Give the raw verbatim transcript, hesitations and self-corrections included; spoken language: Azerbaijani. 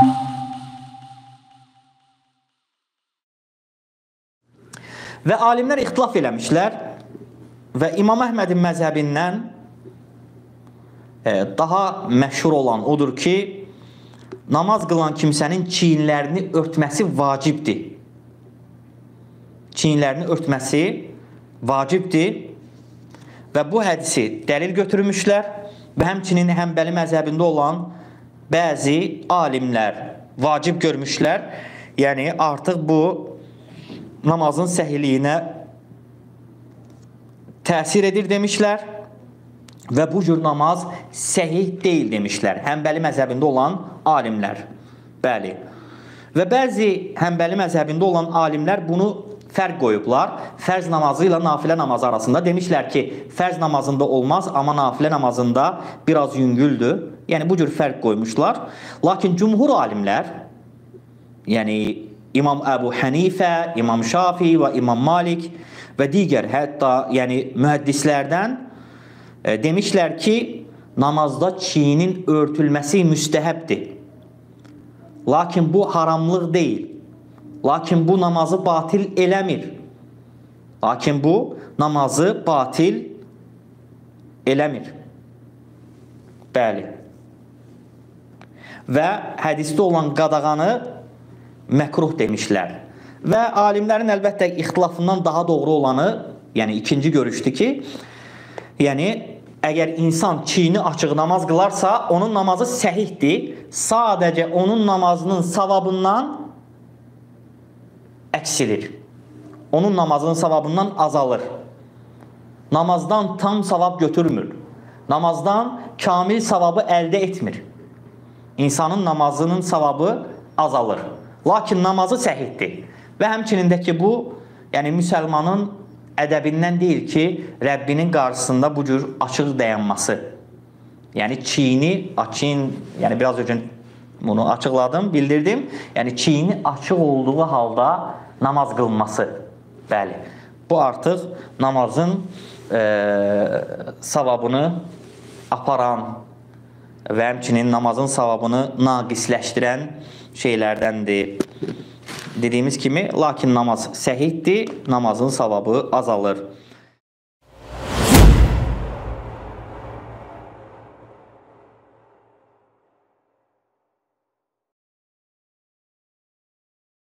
Və alimlər ixtilaf eləmişlər və İmam Əhmədin məzhəbindən e, daha məşhur olan odur ki, namaz qılan kimsənin çiyinlərini örtməsi vacibdir. Çiyinlərini örtməsi vacibdir və bu hədisi dəlil götürmüşlər və həmçinin Həmbəli məzhəbində olan bəzi alimlər vacib görmüşlər. Yəni artıq bu namazın səhliyinə təsir edir demişlər və bu cür namaz səhih deyil demişlər. Həmbəli məzhəbində olan alimlər. Bəli. Və bəzi Həmbəli məzhəbində olan alimlər bunu fərq qoyublar. Fərz namazı ilə nafilə namazı arasında demişlər ki, fərz namazında olmaz, amma nafilə namazında biraz yüngüldür. Yəni bu cür fərq qoymuşlar. Lakin cümhur alimlər, yəni İmam Əbu Hənifə, İmam Şafi və İmam Malik və digər hətta yəni mühəddislərdən e, demişlər ki, namazda çiyinin örtülməsi müstəhəbdir. Lakin bu haramlıq deyil. Lakin bu namazı batil eləmir. Lakin bu namazı batil eləmir. Bəli. Və hədisdə olan qadağanı məkruh demişlər. Və alimlərin əlbəttə ixtilafından daha doğru olanı, yəni ikinci görüşdür ki, yəni əgər insan çiyini açıq namaz qılarsa, onun namazı səhihdir. Sadəcə onun namazının savabından əksilir. Onun namazının savabından azalır. Namazdan tam savab götürmür. Namazdan kamil savabı əldə etmir. İnsanın namazının savabı azalır. Lakin namazı səhihdir. Və həmçinin də ki, bu, yəni müsəlmanın ədəbindən deyil ki, Rəbbinin qarşısında bu cür açıq dayanması. Yəni çiyini, açın, yəni biraz öncə bunu açıqladım, bildirdim. Yəni çiyini açıq olduğu halda namaz qılması. Bəli. Bu artıq namazın e, savabını aparan və həmçinin namazın savabını naqisləşdirən şeylərdəndir. Dediyimiz kimi, lakin namaz səhihdir, namazın savabı azalır.